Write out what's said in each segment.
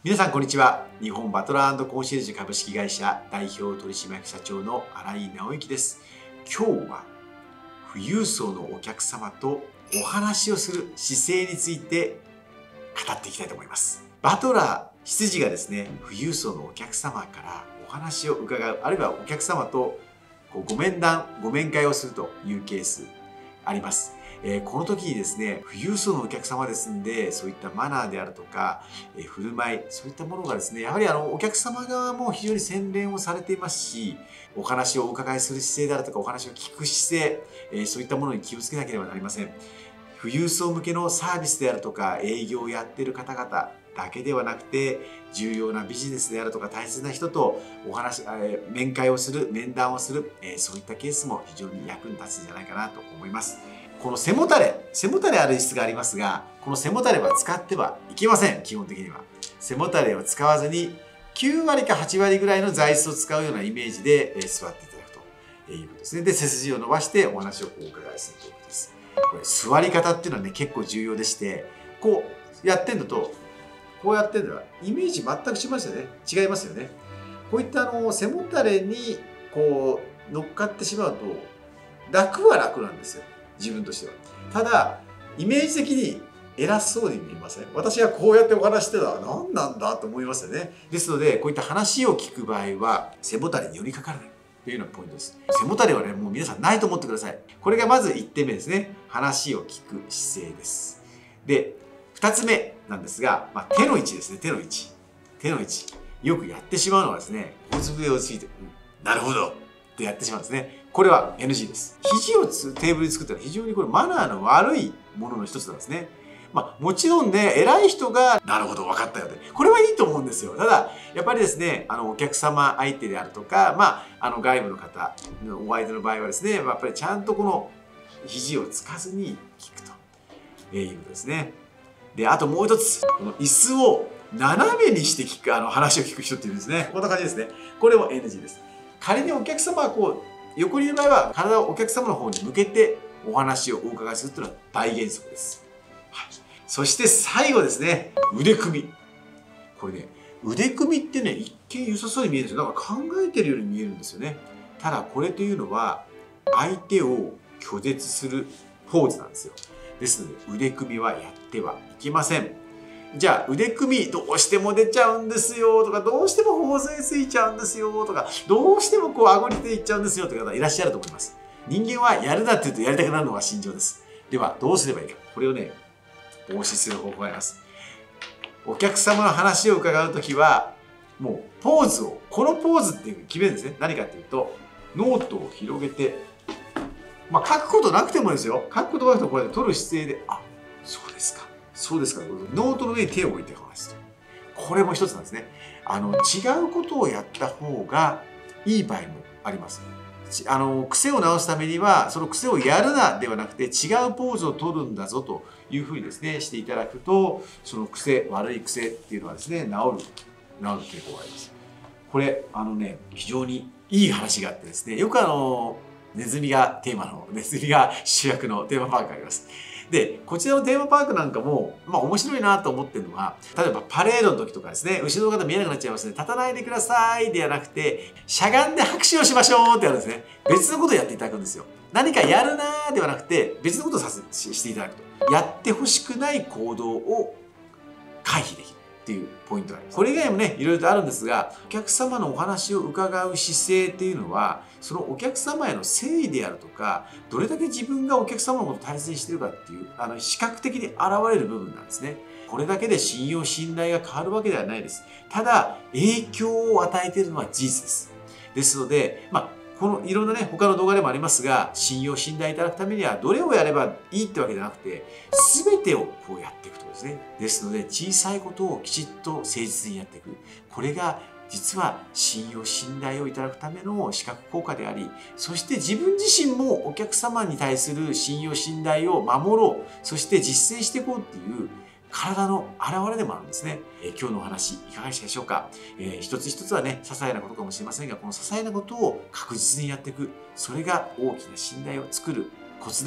皆さんこんにちは。日本バトラー&コンシェルジュ株式会社代表取締役社長の新井直之です。今日は富裕層のお客様とお話をする姿勢について語っていきたいと思います。バトラー執事がですね、富裕層のお客様からお話を伺う、あるいはお客様とご面談、ご面会をするというケースあります。この時にですね、富裕層のお客様ですんで、そういったマナーであるとか、振る舞い、そういったものがですね、やはりお客様側も非常に洗練をされていますし、お話をお伺いする姿勢であるとか、お話を聞く姿勢、そういったものに気をつけなければなりません。富裕層向けのサービスであるとか、営業をやっている方々だけではなくて、重要なビジネスであるとか、大切な人と面会をする、面談をする、そういったケースも非常に役に立つんじゃないかなと思います。この背もたれある質がありますが、この背もたれは使ってはいけません。基本的には。背もたれを使わずに、9割か8割ぐらいの座椅子を使うようなイメージで座っていただくということですね。で、背筋を伸ばしてお話をお伺いするということです。これ、座り方っていうのはね、結構重要でして、こうやってんのと、こうやってんのは、イメージ全く違いますよね。違いますよね。こういった背もたれにこう乗っかってしまうと、楽は楽なんですよ。自分としては。ただ、イメージ的に偉そうに見えません？私がこうやってお話してたら何なんだと思いますよね。ですので、こういった話を聞く場合は、背もたれに寄りかからないというのがポイントです。背もたれはね、もう皆さんないと思ってください。これがまず1点目ですね。話を聞く姿勢です。で、2つ目なんですが、手の位置ですね。手の位置。手の位置。よくやってしまうのはですね、小机をついて、なるほどってやってしまうんですね。これは NG です。肘をテーブルに作ったら非常にこれマナーの悪いものの一つなんですね。もちろんね、偉い人が、なるほど、分かったよって。これはいいと思うんですよ。ただ、やっぱりですね、お客様相手であるとか、外部の方のお相手の場合はですね、やっぱりちゃんとこの肘をつかずに聞くということですね。で、あともう一つ、この椅子を斜めにして聞く、話を聞く人っていうんですね。こんな感じですね。これも NG です。仮にお客様は横にいる場合は、体をお客様の方に向けてお話をお伺いするというのは大原則です。はい。そして最後ですね、腕組み。これね、腕組みってね、一見良さそうに見えるんですよ。なんか考えてるように見えるんですよね。ただこれというのは、相手を拒絶するポーズなんですよ。ですので、腕組みはやってはいけません。じゃあ腕組みどうしても出ちゃうんですよとか、どうしても頬杖ついちゃうんですよとか、どうしても顎に手いっちゃうんですよという方いらっしゃると思います。人間はやるなって言うとやりたくなるのが心情です。ではどうすればいいか。これをね、防止する方法があります。お客様の話を伺うときは、もうポーズを、このポーズっていう決めるんですね。何かっていうと、ノートを広げて、書くことなくてもですよ。書くことなくてもこうやって取る姿勢で、あ、そうですか。そうですか。ノートの上に手を置いて話すと。これも一つなんですね。違うことをやった方がいい場合もあります。癖を直すためには、その癖をやるなではなくて、違うポーズを取るんだぞというふうにですね、していただくと、その悪い癖っていうのはですね、治る傾向があります。これ、非常にいい話があってですね、よくネズミが主役のテーマパークがあります。で、こちらのテーマパークなんかも、面白いなと思ってるのは、例えばパレードの時とかですね、後ろの方見えなくなっちゃいますね。立たないでくださいではなくて、しゃがんで拍手をしましょうってやるんですね。別のことをやっていただくんですよ。何かやるなーではなくて、別のことをしていただくと。やってほしくない行動を回避できる。っていうポイントがあります。これ以外もね、いろいろとあるんですが、お客様のお話を伺う姿勢っていうのは、そのお客様への誠意であるとか、どれだけ自分がお客様のことを大切にしているかっていう、視覚的に現れる部分なんですね。これだけで信用、信頼が変わるわけではないです。ただ、影響を与えているのは事実です。ですので、このいろんなね、他の動画でもありますが、信用、信頼いただくためには、どれをやればいいってわけじゃなくて、全てをこうやっていくとですね。ですので、小さいことをきちっと誠実にやっていく。これが、実は信用、信頼をいただくための視覚効果であり、そして自分自身もお客様に対する信用、信頼を守ろう。そして実践していこうっていう、体の現れでもあるんですね。今日のお話いかがでしたでしょうか。一つ一つはね、些細なことかもしれませんが、この些細なことを確実にやっていく。それが大きな信頼を作るコツでも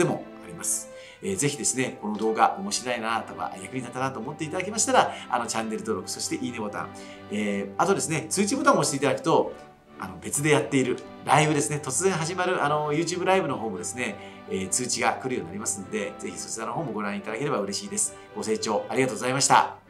あります。ぜひですね、この動画面白いなとか役に立ったなと思っていただけましたら、チャンネル登録、そしていいねボタン、あとですね、通知ボタンを押していただくと、別でやっているライブですね、突然始まるYouTube ライブの方もですね、通知が来るようになりますので、ぜひそちらの方もご覧いただければ嬉しいです。ご清聴ありがとうございました。